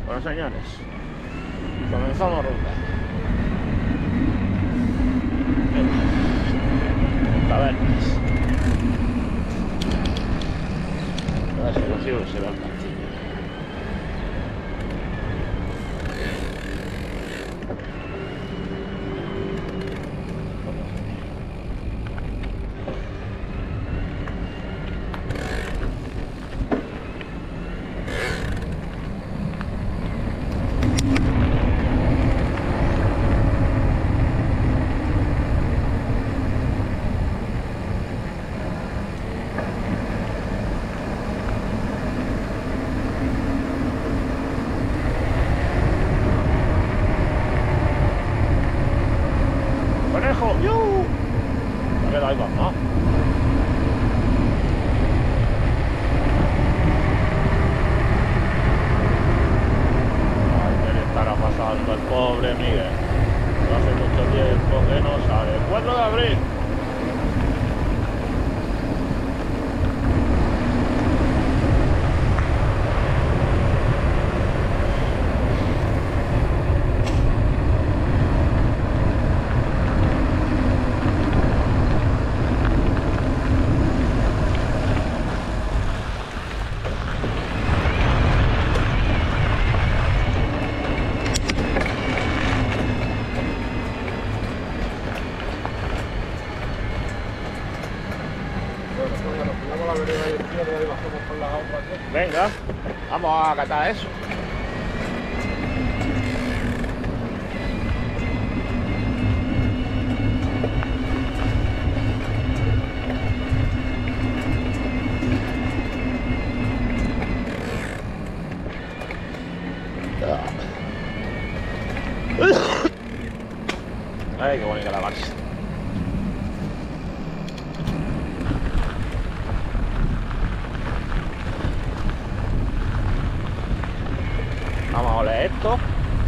Bueno, señores, comenzamos ruta. Tabernas. A ver si consigo que se vea el castillo. El pobre Miguel, no hace mucho tiempo que no sale. 4 de abril. Venga, vamos a catar eso. Ay, qué bonita la marcha. Vamos a oler esto.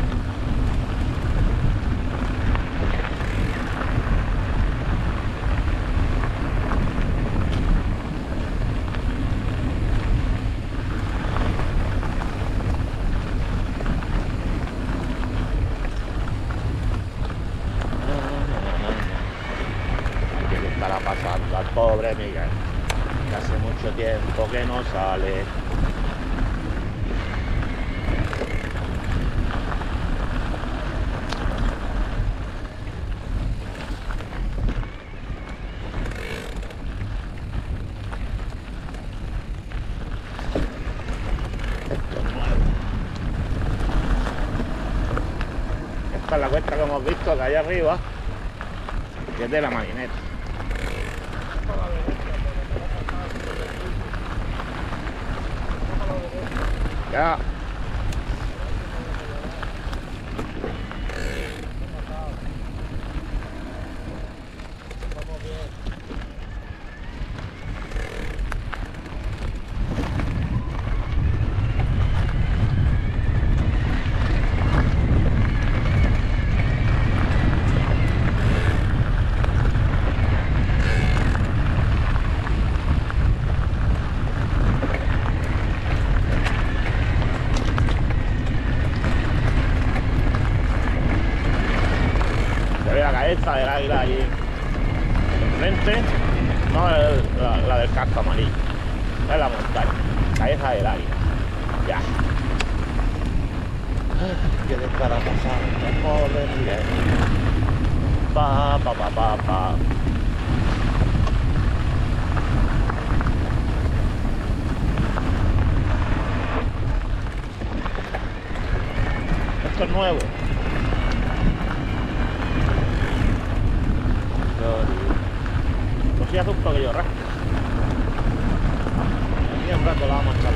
¿Qué le estará pasando al pobre Miguel? Que hace mucho tiempo que no sale. Esta es la cuesta que hemos visto de allá arriba, que es de la Marineta. Ya. La cabeza del águila allí enfrente, no la del casco amarillo, es la montaña, cabeza del águila. Ya. ¿Qué le estará pasando al pobre Miguel? Pa. Esto es nuevo. Pues ya hace un poquillo rasco. Aquí un rato la vamos a echar.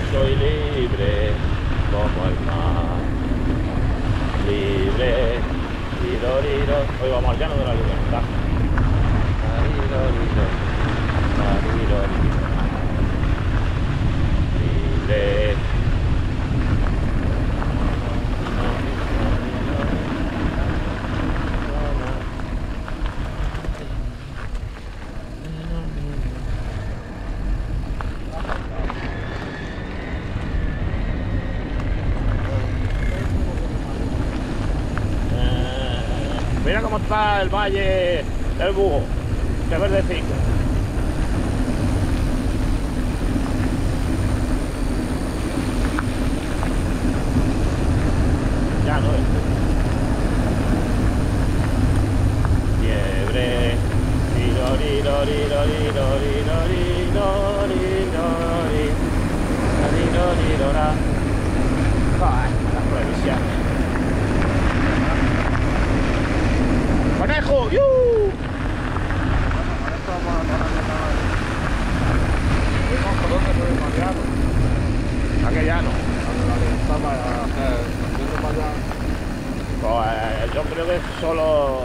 soy libre como el mar. Libre, liro, liro. Hoy vamos al llano de la libertad. Liro, liro, liro, liro. Libre. Mira cómo está el valle del Bugo, qué verdecito. Ya no es. Liebre, liro, liro, liro, liro, liro, liro, liro, liro, liro, la. Ay, las previsiones. ¡Conejo! ¡Yu! ¿A qué llano? Pues yo creo que es solo...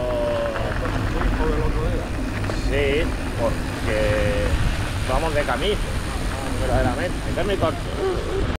Sí, porque vamos de camino, verdaderamente. Este es mi coche.